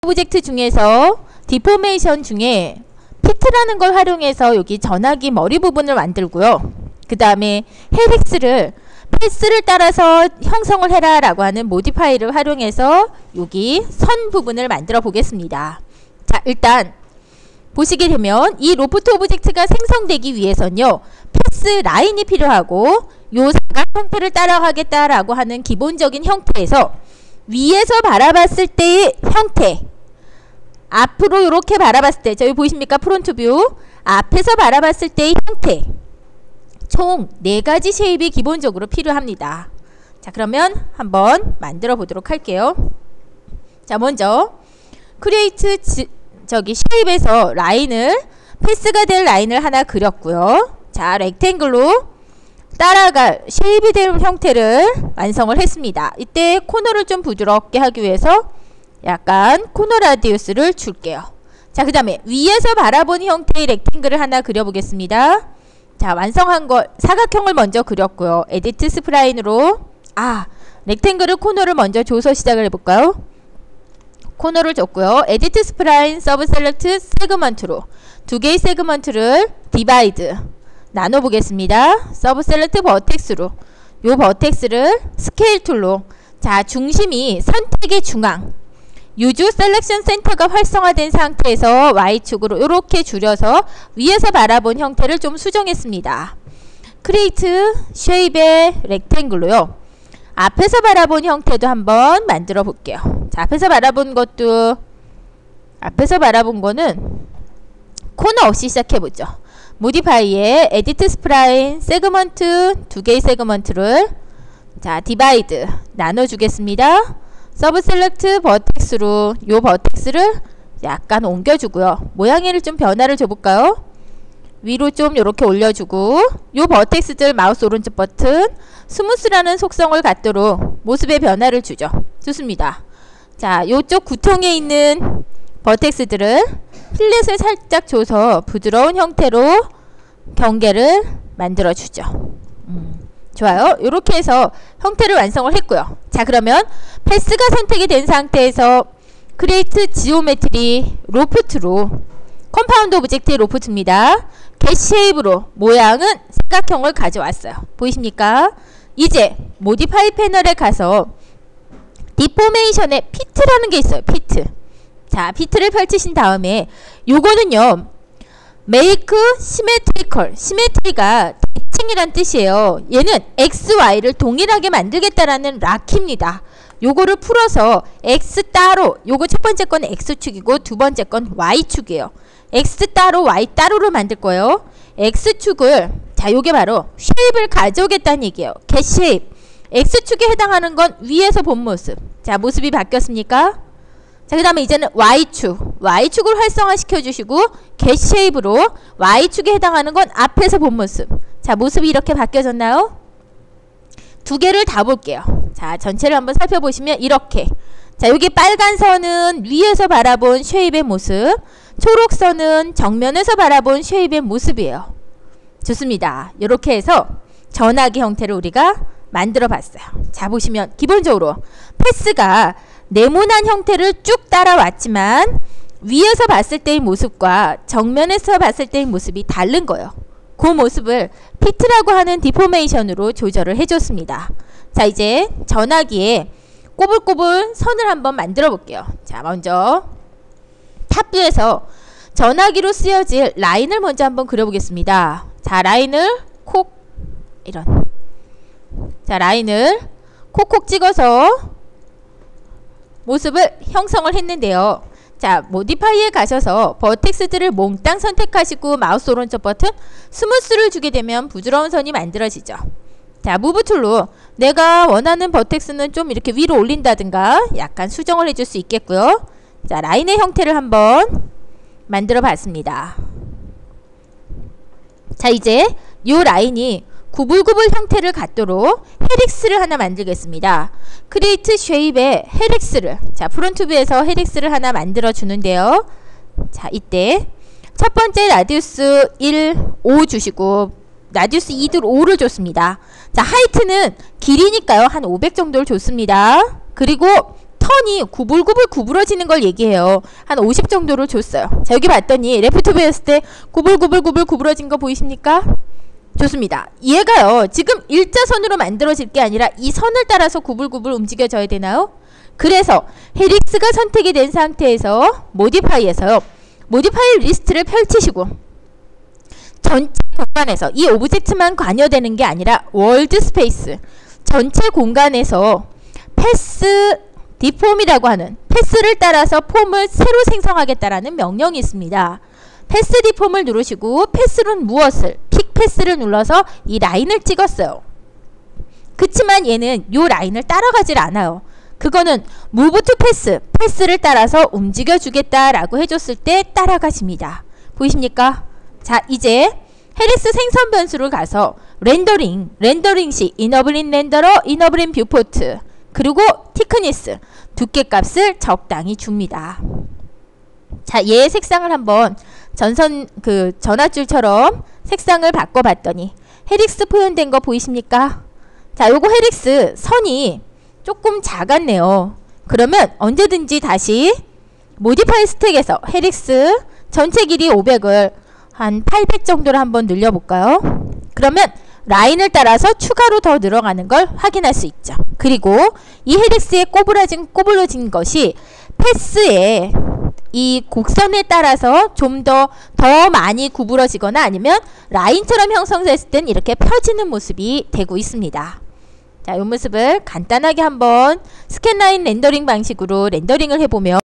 오브젝트 중에서 디포메이션 중에 피트라는 걸 활용해서 여기 전화기 머리 부분을 만들고요. 그 다음에 헬릭스를 패스를 따라서 형성을 해라 라고 하는 모디파이를 활용해서 여기 선 부분을 만들어 보겠습니다. 자, 일단 보시게 되면 이 로프트 오브젝트가 생성되기 위해서는요, 패스 라인이 필요하고 요 사각 형태를 따라가겠다라고 하는 기본적인 형태에서 위에서 바라봤을 때의 형태, 앞으로 이렇게 바라봤을 때, 저기 보이십니까? 프론트 뷰. 앞에서 바라봤을 때의 형태, 총 4가지 쉐입이 기본적으로 필요합니다. 자, 그러면 한번 만들어 보도록 할게요. 자, 먼저 크리에이트 쉐입에서 라인을, 패스가 될 라인을 하나 그렸고요. 자, 렉탱글로 따라갈 쉐입이 될 형태를 완성을 했습니다. 이때 코너를 좀 부드럽게 하기 위해서 약간 코너 라디우스를 줄게요. 자, 그 다음에 위에서 바라본 형태의 렉탱글을 하나 그려보겠습니다. 자, 완성한 걸 사각형을 먼저 그렸고요. 에디트 스프라인으로 렉탱글을 코너를 먼저 줘서 시작을 해볼까요? 코너를 줬고요. 에디트 스프라인 서브 셀렉트 세그먼트로 2개의 세그먼트를 디바이드 나눠 보겠습니다. 서브 셀렉트 버텍스로 요 버텍스를 스케일 툴로, 자, 중심이 선택의 중앙, 유즈 셀렉션 센터가 활성화된 상태에서 Y축으로 이렇게 줄여서 위에서 바라본 형태를 좀 수정했습니다. 크리에이트 쉐입의 렉탱글로요. 앞에서 바라본 형태도 한번 만들어 볼게요. 자, 앞에서 바라본 거는 코너 없이 시작해 보죠. 모디파이에 에디트 스프라인 세그먼트 2개의 세그먼트를, 자, 디바이드 나눠 주겠습니다. 서브 셀렉트 버텍스로 요 버텍스를 약간 옮겨주고요. 모양을 좀 변화를 줘볼까요? 위로 좀 이렇게 올려주고, 요 버텍스들 마우스 오른쪽 버튼 스무스라는 속성을 갖도록 모습의 변화를 주죠. 좋습니다. 자, 요쪽 구통에 있는 버텍스들을 필렛을 살짝 줘서 부드러운 형태로 경계를 만들어 주죠. 좋아요. 이렇게 해서 형태를 완성을 했고요. 자, 그러면 패스가 선택이 된 상태에서 크리에이트 지오메트리 로프트로 컴파운드 오브젝트의 로프트입니다. 겟 쉐입으로 모양은 삼각형을 가져왔어요. 보이십니까? 이제 모디파이 패널에 가서 디포메이션에 피트라는 게 있어요. 피트. 자, 피트를 펼치신 다음에 요거는요, make symmetrical, 시메트리가 대칭이란 뜻이에요. 얘는 XY를 동일하게 만들겠다라는 락입니다. 요거를 풀어서 X 따로, 요거 첫 번째 건 X축이고 두 번째 건 Y축이에요. X 따로 Y 따로로 만들 거예요. X축을, 자, 요게 바로 쉐입을 가져오겠다는 얘기예요. get shape. X축에 해당하는 건 위에서 본 모습. 자, 모습이 바뀌었습니까? 자, 그 다음에 이제는 Y축을 활성화시켜 주시고 get shape로 Y축에 해당하는 건 앞에서 본 모습. 자, 모습이 이렇게 바뀌어졌나요? 두 개를 다 볼게요. 자, 전체를 한번 살펴보시면 이렇게, 자, 여기 빨간 선은 위에서 바라본 쉐입의 모습, 초록 선은 정면에서 바라본 쉐입의 모습이에요. 좋습니다. 이렇게 해서 전화기 형태를 우리가 만들어 봤어요. 자, 보시면 기본적으로 패스가 네모난 형태를 쭉 따라왔지만 위에서 봤을 때의 모습과 정면에서 봤을 때의 모습이 다른 거예요. 그 모습을 피트라고 하는 디포메이션으로 조절을 해줬습니다. 자, 이제 전화기에 꼬불꼬불 선을 한번 만들어 볼게요. 자, 먼저 탑뷰에서 전화기로 쓰여질 라인을 먼저 한번 그려보겠습니다. 자, 라인을 콕, 이런, 자, 라인을 콕콕 찍어서 모습을 형성을 했는데요. 자, 모디파이에 가셔서 버텍스들을 몽땅 선택하시고 마우스 오른쪽 버튼 스무스를 주게 되면 부드러운 선이 만들어지죠. 자, 무브 툴로 내가 원하는 버텍스는 좀 이렇게 위로 올린다든가 약간 수정을 해줄 수 있겠고요. 자, 라인의 형태를 한번 만들어 봤습니다. 자, 이제 이 라인이 구불구불 형태를 갖도록 헬릭스를 하나 만들겠습니다. 크리에이트 쉐입의 헬릭스를, 자, 프론트 뷰에서 헬릭스를 하나 만들어 주는데요. 자, 이때 첫 번째 라디우스 1, 5 주시고 라디우스 2도 5를 줬습니다. 자, 하이트는 길이니까요, 한 500 정도를 줬습니다. 그리고 선이 구불구불 구부러지는 걸 얘기해요. 한 50 정도를 줬어요. 자, 여기 봤더니 레프트 뷰였을 때 구불구불 구부러진 거 보이십니까? 좋습니다. 얘가요, 지금 일자선으로 만들어질 게 아니라 이 선을 따라서 구불구불 움직여져야 되나요? 그래서 헬릭스가 선택이 된 상태에서 모디파이에서요, 모디파이 리스트를 펼치시고 전체 공간에서 이 오브젝트만 관여되는 게 아니라 월드 스페이스 전체 공간에서 패스 디폼이라고 하는, 패스를 따라서 폼을 새로 생성하겠다라는 명령이 있습니다. 패스 디폼을 누르시고 패스는 무엇을? 픽 패스를 눌러서 이 라인을 찍었어요. 그치만 얘는 요 라인을 따라가질 않아요. 그거는 move to pass, 패스를 따라서 움직여 주겠다라고 해줬을 때 따라가십니다. 보이십니까? 자, 이제 헬릭스 생성 변수를 가서 렌더링 시 이너블인 렌더러, 이너블인 뷰포트, 그리고 티크니스 두께 값을 적당히 줍니다. 자, 얘의 색상을 한번 전화줄처럼 색상을 바꿔봤더니 헬릭스 표현된 거 보이십니까? 자, 요거 헬릭스 선이 조금 작았네요. 그러면 언제든지 다시 모디파이 스택에서 헬릭스 전체 길이 500을 한 800 정도로 한번 늘려볼까요? 그러면 라인을 따라서 추가로 더 늘어가는 걸 확인할 수 있죠. 그리고 이 헬릭스의 꼬부러진 것이 패스의 이 곡선에 따라서 좀 더 많이 구부러지거나 아니면 라인처럼 형성됐을 땐 이렇게 펴지는 모습이 되고 있습니다. 자, 이 모습을 간단하게 한번 스캔라인 렌더링 방식으로 렌더링을 해보면